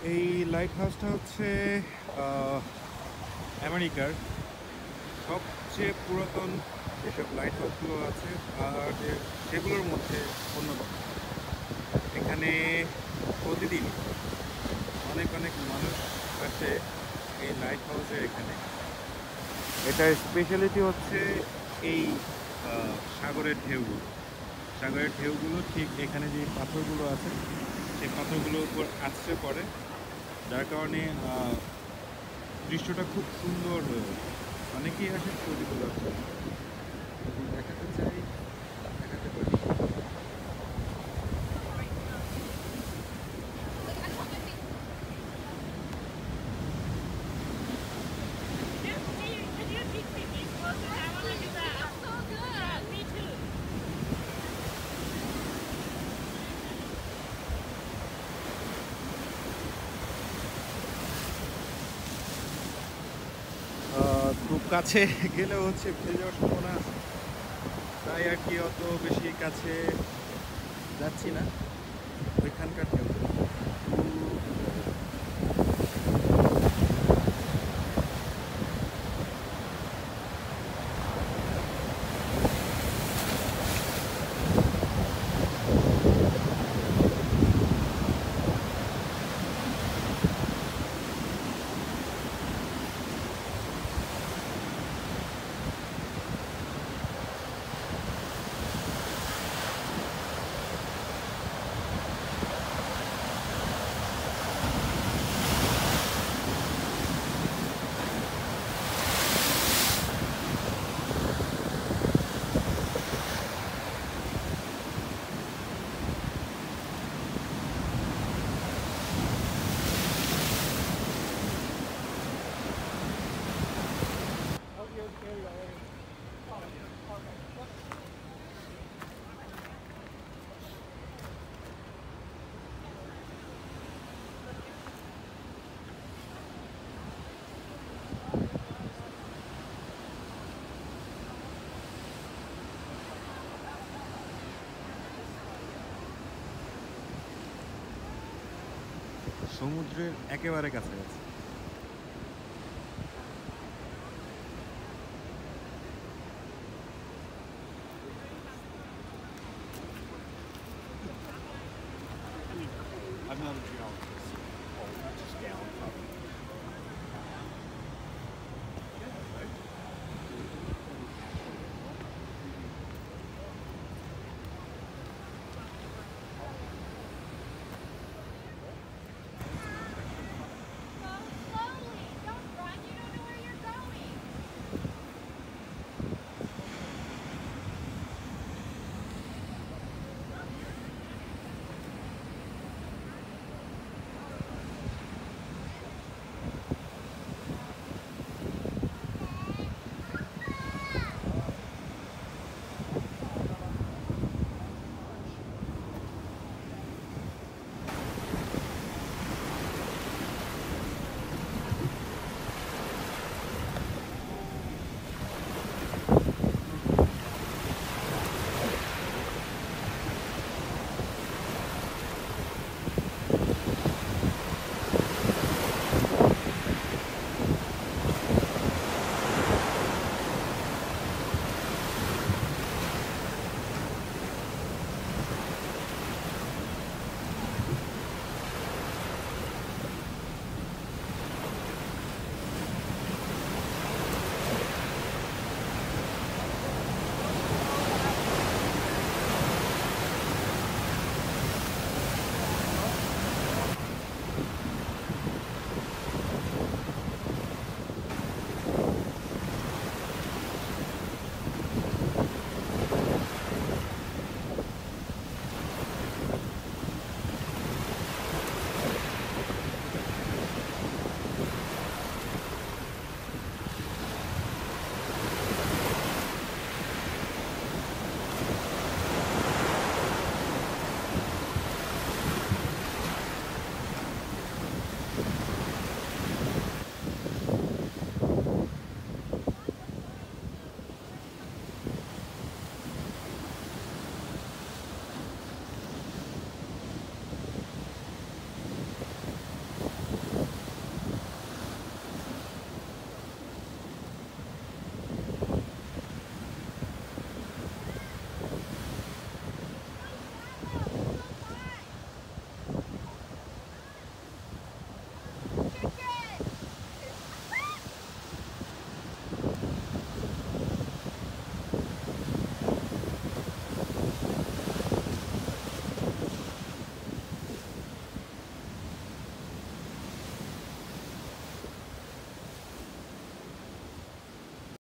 এই লাইট হাউসটা হচ্ছে আমেরিকার সবচেয়ে পুরাতন যেসব লাইট হাউসগুলো আছে আর সেগুলোর মধ্যে অন্যতম। এখানে প্রতিদিন অনেক অনেক মানুষ আসে এই লাইট হাউসের এখানে। এটার স্পেশালিটি হচ্ছে এই সাগরের ঢেউগুলো। সাগরের ঢেউগুলো ঠিক এখানে যে পাথরগুলো আছে সেই পাথরগুলোর উপর আছড়ে পড়ে, যার কারণে দৃশ্যটা খুব সুন্দর হয়ে ওঠে। অনেকেই আসে ছবি তোলার জন্য। যদি দেখাতে চাই দেখাতে পারি। খুব কাছে গেলেও হচ্ছে ভেসে যাওয়ার সম্ভাবনা আছে, তাই আর কি অত বেশি কাছে যাচ্ছি না ওইখানকার ঢেউ। সমুদ্রের একেবারে কাছাকাছি। I'm not a geologist.